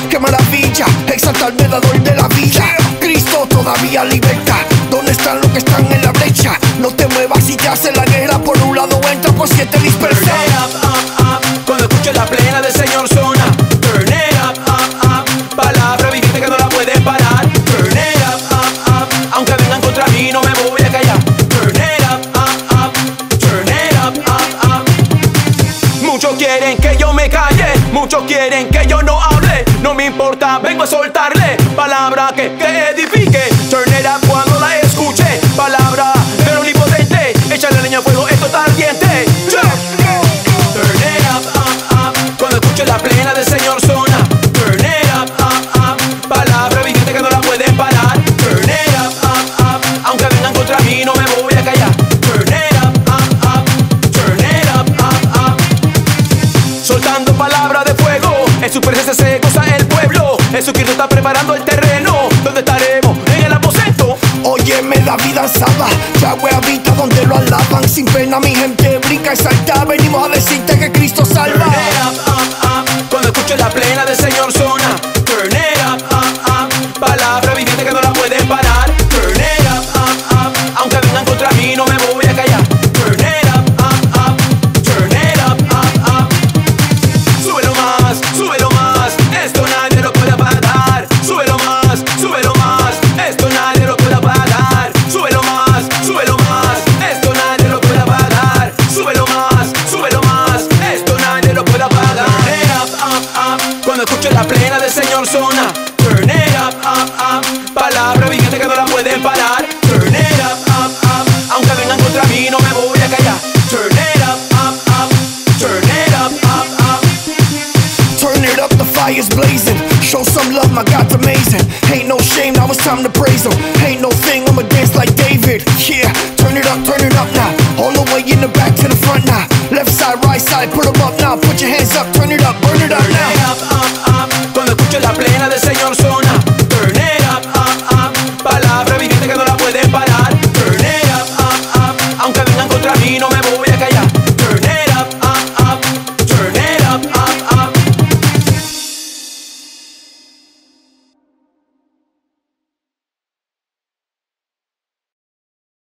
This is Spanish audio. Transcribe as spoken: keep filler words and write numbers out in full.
qué maravilla, exalta al mediador de la vida. Cristo todavía liberta. ¿Dónde están los que están en la brecha? No te muevas y te hace la guerra. Por un lado entra, por siete dispersa. Turn it up, up, up. Cuando escuches la plena del Señor suena. Turn it up, up, up. Palabra viviente que no la pueden parar. Turn it up, up, up. Aunque vengan contra mí no me voy a callar. Turn it up, up, up. Turn it up, up, up. Muchos quieren que yo me calle, muchos quieren que yo no hable. No me importa, vengo a soltarle palabra que, que edifique. Turn it up cuando la escuche. Palabra del omnipotente. Échale leña a fuego, esto está ardiente. Turn it up, up, up. Cuando escuche la plena del Señor suena. Turn it up, up, up. Palabra viviente que no la pueden parar. Turn it up, up, up. Aunque vengan contra mí no me voy a callar. Turn it up, up, up. Turn it up, up, up. Soltando palabra de fuego. En su presencia se goza el pueblo. Jesucristo está preparando el terreno donde estaremos en el aposento. Óyeme, David danzaba, Yahweh habita donde lo alaban. Sin pena mi gente brinca y salta. Venimos a decirte que Cristo salva. Turn it up, up, up. Cuando escuches la plena del Señor suena. Turn it up, up, up. Palabra viviente que no la pueden parar. Turn it up, up, up. Aunque vengan contra mí no me voy a callar. Turn it up, up, up. Turn it up, up, up. Súbelo más, súbelo más. Esto nadie lo puede apagar. Súbelo más, súbelo más. Esto nadie lo puede apagar. Súbelo más, súbelo más. Esto nadie lo puede apagar. Súbelo más, súbelo más. Esto nadie lo puede apagar. Turn it up, up, up. Cuando escuches la plena del Señor suena. Turn it up, up, up. Palabra viviente que no la pueden parar. Turn it up, up, up. Aunque vengan contra mí no me voy a callar. Turn it up, up, up. Turn it up, up, up. Turn it up, the fire's blazing. Show some love, my God's amazing. Ain't no shame, now it's time to praise him. Ain't no thing, I'ma dance like David. Yeah, turn it up, turn it up now. All the way in the back to the front now. Left side, right side, put 'em up now. Put your hands up, turn it up, burn it up now.